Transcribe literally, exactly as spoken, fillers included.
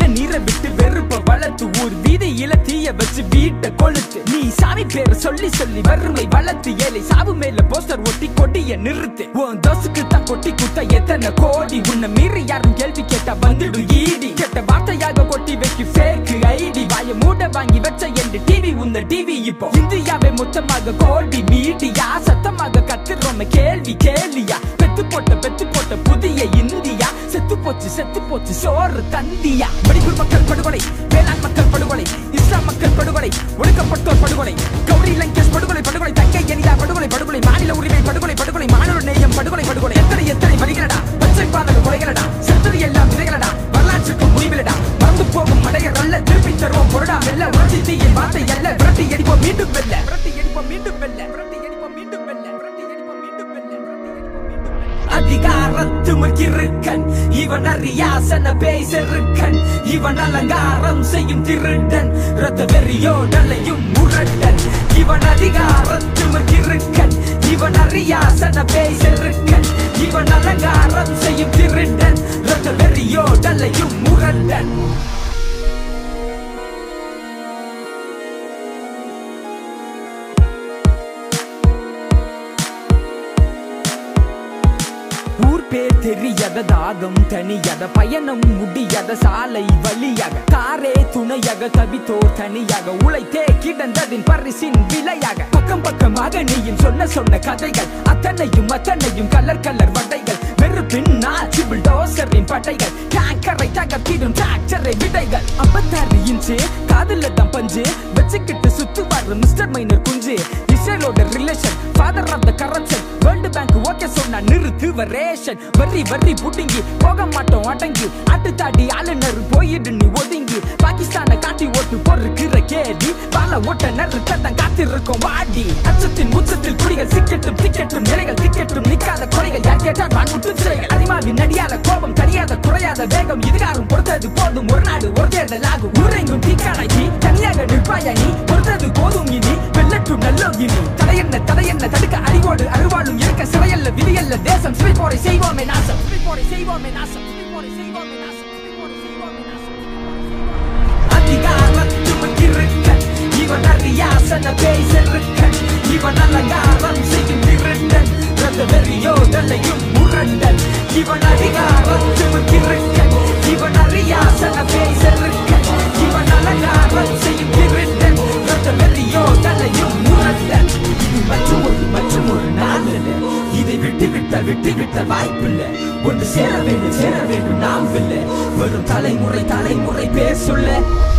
நீரை விட்டு வெறுப்ப வளர்த்து ஊர் வீதியில தீய வச்சு வீட்டை கொளுத்து நீ சாமி பேரை சொல்லி சொல்லி வறுமை வளர்த்து ஏழை சாவு மேல போஸ்டர் ஒட்டி கொடிய நிறுத்து உன் தோசுக்கு தான் கொட்டி குத்த எத்தனை கோடி உன்னை மீறி யாரும் கேள்வி கேட்டா வந்துடு ஈடி கெட்ட வார்த்தையாக கொட்டி வைக்கு ஃபேக் ஐடி வாய மூட வாங்கி வச்ச என்று டிவி உந்த டிவி இப்போ இந்தியாவே மொத்தமாக கோடி மீடியா சத்தமாக கத்துறோம் கேள்வி கேள்வியா பெத்து போட்ட பெத்து போட்ட புதிய இந்தியா செத்து போச்சு செத்து போச்சு சோறு தந்தியா மணிப்பூர் மக்கள் படுகொலை வேளாண் மக்கள் படுகொலை இஸ்லாம் மக்கள் படுகொலை ஒடுக்கப்பட்டோர் படுகொலை கௌரி லங்கேஷ் படுகொலை படுகொலை தங்கை எனிதா படுகொலை படுகொலை மாநில உரிமை படுகொலை படுகொலை மாநில நேயம் படுகொலை படுகொலை எத்தனை எத்தனை வழிகளடா பச்சை பாதக கொலைகளடா செத்தது எல்லாம் விதைகளடா வரலாற்றுக்கு முடிவிலடா மறந்து போகும் மடையர் அல்ல திருப்பி தருவோம் பொருடா வெல்ல உணர்ச்சி தீயின் வார்த்தை அல்ல விரட்டி எடிப்போம் மீண்டும் வெல்ல விரட்டி எடிப்போம் மீண்டும் வெல்ல விரட்டி எடிப்போம் மீண்டும் வெல்ல விரட்டி எடிப்போம் மீண்டும் வெல்ல அதிகாரத்துமக்கு இருக்கன் இவன் அறியாசன பேசருக்கன் இவன் அலங்காரம் செய்யும் திருடன் ரத்த வெறியோடலையும் முரடன் இவன் அதிகாரத்துமக்கு இருக்கன் இவன் அறியாசன பேசருக்கன் இவன் அலங்காரம் செய்யும் திருடன் ரத்த வெறியோடலையும் முரடன் ஊர் பேர் தெரியாத தாகம் தனியாக பயணம் முடியாத சாலை வழியாக காரே துணையாக தவித்தோர் தனியாக உழைத்தே கிடந்ததின் பரிசின் விலையாக பக்கம் பக்கமாக நீயும் சொன்ன சொன்ன கதைகள் அத்தனையும் அத்தனையும் கலர் கலர் வடைகள் வெறுப்பின் நாச்சிபிள் டோசரின் படைகள் டேங்கரை தகர்த்திடும் டிராக்டரை விடைகள் ஐம்பத்தாறு இன்ச்சு காதல தான் பஞ்சு வச்சுக்கிட்டு சுத்து வர மிஸ்டர் மைனர் குஞ்சு இஸ்ரேலோட relation father of the corruption world bank okay சொன்னா நிறுத்துவ ரேஷன் வரி வரி புடுங்கி போக மாட்டோம் அடங்கி ஆட்டு தாடி ஆளுநர் போயிடு நீ ஒதுங்கி பாகிஸ்தானை காட்டி ஓட்டு பொறுக்கிற கேடி பால ஓட்ட நறுத்தான் காத்திருக்கோம் வாடி அச்சத்தின் உச்சத்தில் குடிகள் சிக்கட்டும் திக்கட்டும் நிலைகள் திக்கட்டும் நிக்காத கொலைகள் யார் கேட்டால் வான்முட்டு சிறைகள் அதிமாவின் நடியாத கோபம் தனியாத குறையாத வேகம் இதுகாரும் பொறுத்தது போதும் ஒரு நாடு ஒரு தேர்தல் ஆகும் ஊரெங்கும் தீக்கானாக்கி தனியாக நிற்பாயா நீ பொறுத்தது போதும் இனி வெள்ளட்டும் நல்லோ இனி தடையென்ன தடையென்ன தடுக்க அறிவோடு அருவாளும் இருக்க சிறையல்ல விதியல்ல தேசம் சிறை போரை செய்வோமே நாசம் சிறை போரை செய்வோமே நாசம் சிறை போரை செய்வோமே நாசம் சிறை போரை செய்வோமே நாசம் அதிகாரத்துமக்கு இருக்கன் இவன் அறியாசன பேசருக்கன் இவன் அலங்காரம் செய்யும் திருடன் ரத்த வெறியோடலையும் முரடன் இவன் அதிகாரத்துமக்கு இருக்கன் இவன் அறியாசன பேசருக்கன் இவன் அலங்காரம் செய்யும் திருடன் ரத்த வெறியோடலையும் முரடன் இது மற்றும் ஒரு மற்றும் ஒரு நாள் இதை விட்டு விட்ட விட்டு விட்ட வாய்ப்பில்லை ஒன்று சேர வேண்டும் சேர வேண்டும் நாம் இல்லை வரும் தலைமுறை தலைமுறை பேர் சொல்ல